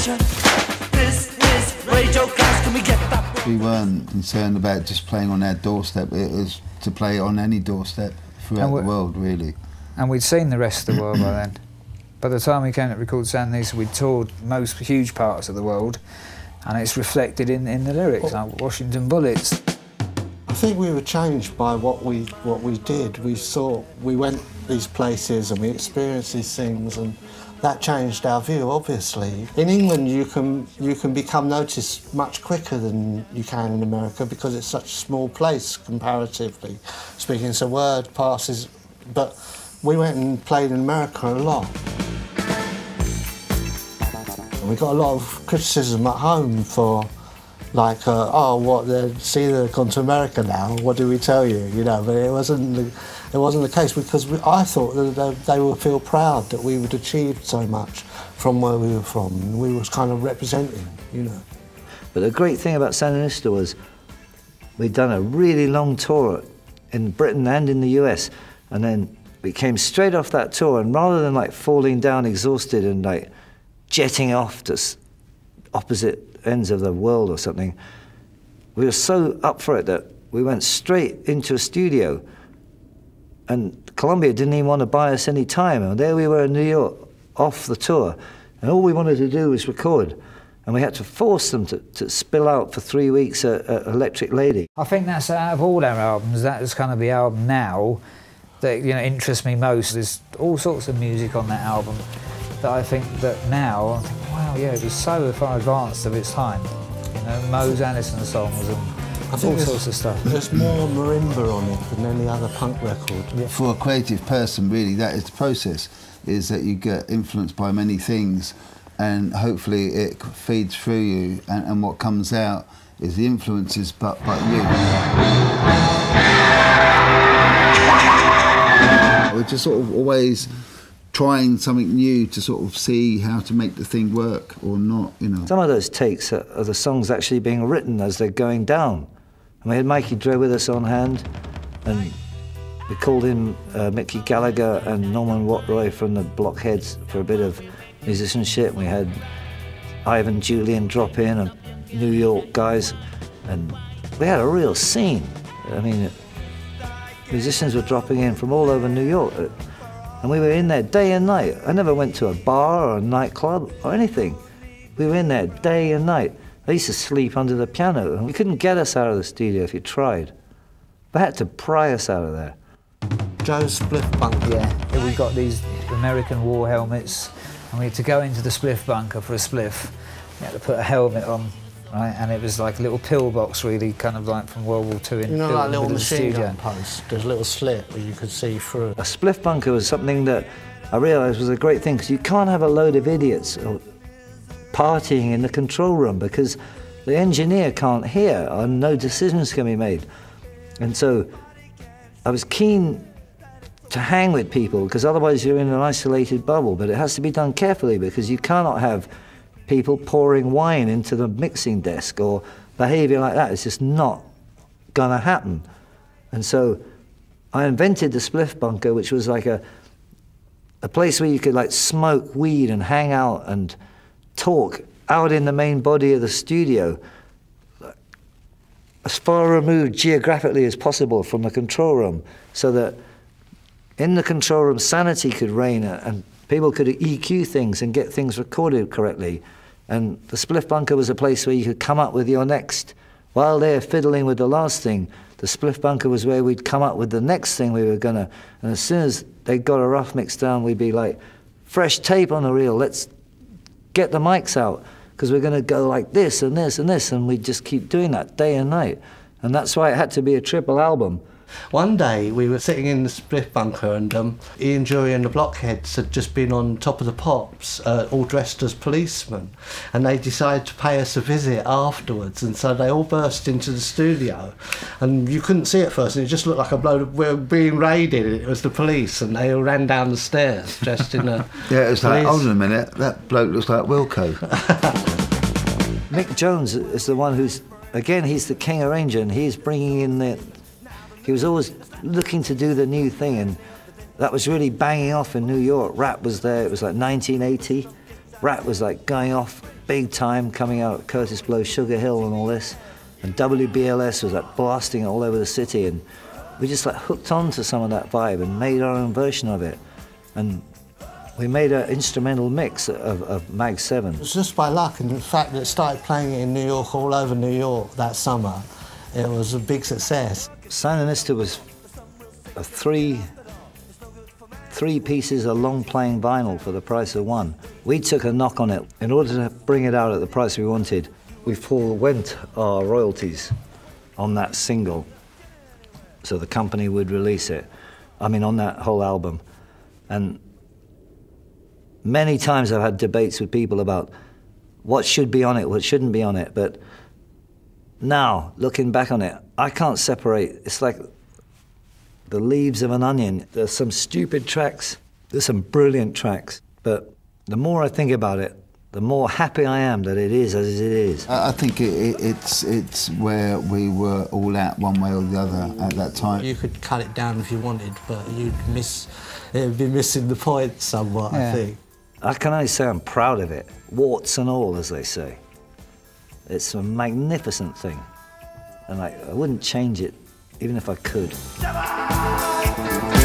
We weren't concerned about just playing on our doorstep, it was to play on any doorstep throughout the world, really. And we'd seen the rest of the world by then. By the time we came to record Sandinista, we'd toured most huge parts of the world, and it's reflected in the lyrics, like Washington Bullets. I think we were changed by what we did. We went these places and we experienced these things, and that changed our view, obviously. In England, you can become noticed much quicker than you can in America because it's such a small place, comparatively speaking, so word passes. But we went and played in America a lot. We got a lot of criticism at home for, like, oh, what? They've gone to America now. What do we tell you? You know, but it wasn't the case, because I thought that they would feel proud that we would achieved so much from where we were from. And we was kind of representing, you know. But the great thing about Sandinista was we'd done a really long tour in Britain and in the US, and then we came straight off that tour, and rather than like falling down exhausted and like jetting off to opposite ends of the world or something, we were so up for it that we went straight into a studio, and Columbia didn't even want to buy us any time, and there we were in New York off the tour, and all we wanted to do was record, and we had to force them to spill out for 3 weeks at Electric Lady. I think that's, out of all our albums, that is kind of the album now that, you know, interests me most. There's all sorts of music on that album that I think that now, I think, wow, yeah, it was so far advanced of its time. You know, Mose Allison songs and all sorts of stuff. There's more marimba on it than any other punk record. Yeah. For a creative person, really, that is the process, is that you get influenced by many things, and hopefully it feeds through you, and what comes out is the influences, but you. We're just sort of always trying something new to sort of see how to make the thing work or not, you know. Some of those takes are the songs actually being written as they're going down. And we had Mikey Dre with us on hand, and we called in Mickey Gallagher and Norman Watroy from the Blockheads for a bit of musicianship. We had Ivan Julian drop in, and New York guys, and we had a real scene. I mean, musicians were dropping in from all over New York. And we were in there day and night. I never went to a bar or a nightclub or anything. We were in there day and night. I used to sleep under the piano, and you couldn't get us out of the studio if you tried. They had to pry us out of there. Joe's spliff bunker. Yeah, we got these American war helmets, and we had to go into the spliff bunker for a spliff. We had to put a helmet on, right? And it was like a little pillbox, really, kind of like from World War II. You know, like little machine gun post. There's a little slit where you could see through. A spliff bunker was something that I realised was a great thing, because you can't have a load of idiots partying in the control room, because the engineer can't hear and no decisions can be made. And so I was keen to hang with people, because otherwise you're in an isolated bubble, but it has to be done carefully, because you cannot have people pouring wine into the mixing desk or behaviour like that. It's just not gonna happen. And so I invented the spliff bunker, which was like a place where you could like smoke weed and hang out and talk out in the main body of the studio, as far removed geographically as possible from the control room, so that in the control room sanity could reign and people could EQ things and get things recorded correctly. And the spliff bunker was a place where you could come up with your next, while they're fiddling with the last thing, the spliff bunker was where we'd come up with the next thing we were gonna, and as soon as they got a rough mix down, we'd be like, fresh tape on the reel, let's get the mics out, because we're gonna go like this and this and this, and we'd just keep doing that day and night. And that's why it had to be a triple album. One day we were sitting in the spliff bunker, and Ian Jury and the Blockheads had just been on Top of the Pops, all dressed as policemen, and they decided to pay us a visit afterwards, and so they all burst into the studio, and you couldn't see it first, and it just looked like a bloke of, we were being raided, and it was the police, and they all ran down the stairs dressed in a yeah, it was like, hold on a minute, that bloke looks like Wilco. Mick Jones is the one who's, again, he's the king arranger, and he's bringing in he was always looking to do the new thing, and that was really banging off in New York. Rap was there, it was like 1980. Rap was like going off big time coming out, Curtis Blow, Sugar Hill and all this. And WBLS was like blasting it all over the city, and we just like hooked on to some of that vibe and made our own version of it. And we made an instrumental mix of Mag 7. It was just by luck, and the fact that it started playing it in New York, all over New York that summer, it was a big success. Sandinista was a three pieces of long-playing vinyl for the price of one. We took a knock on it. In order to bring it out at the price we wanted, we forewent our royalties on that single, so the company would release it. I mean, on that whole album. And many times I've had debates with people about what should be on it, what shouldn't be on it, but now, looking back on it, I can't separate. It's like the leaves of an onion. There's some stupid tracks, there's some brilliant tracks, but the more I think about it, the more happy I am that it is as it is. I think it's where we were all out one way or the other at that time. You could cut it down if you wanted, but it'd be missing the point somewhat, I think. I can only say I'm proud of it, warts and all, as they say. It's a magnificent thing, and I wouldn't change it even if I could.